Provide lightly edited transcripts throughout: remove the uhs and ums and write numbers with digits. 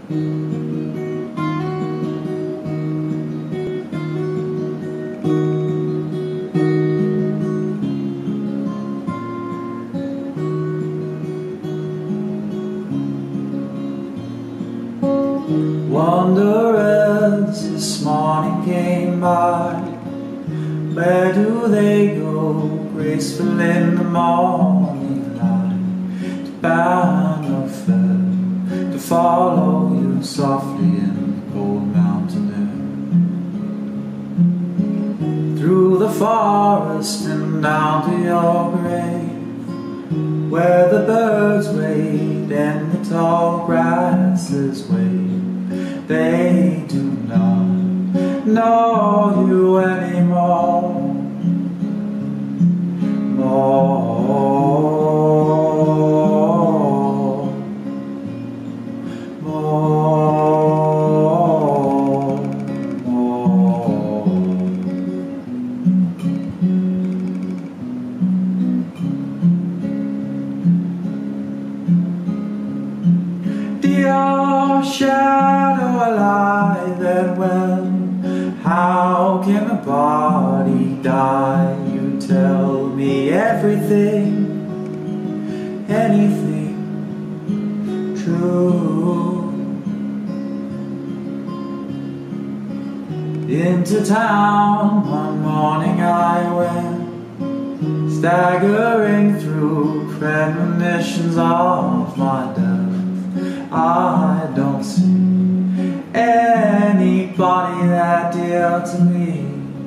Wanderers this morning came by. Where do they go, graceful in the morning light? To bound or fair, to follow you softly in the cold mountain air. Through the forest and down to your grave, where the birds wait and the tall grasses wave. They do not know you anymore. Your shadow alive and well, how can a body die? You tell me everything, anything true. Into town one morning I went, staggering through premonitions of my death. I don't see anybody that dear to me.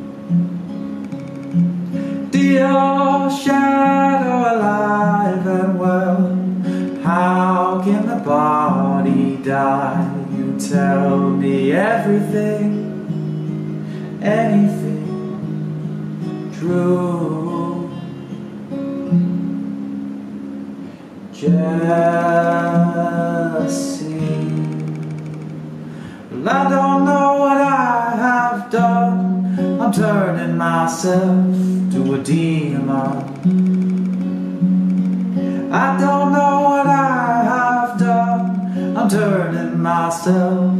Dear shadow alive and well, how can the body die? You tell me everything, anything true. Jealousy. Well, I don't know what I have done. I'm turning myself to a demon. I don't know what I have done. I'm turning myself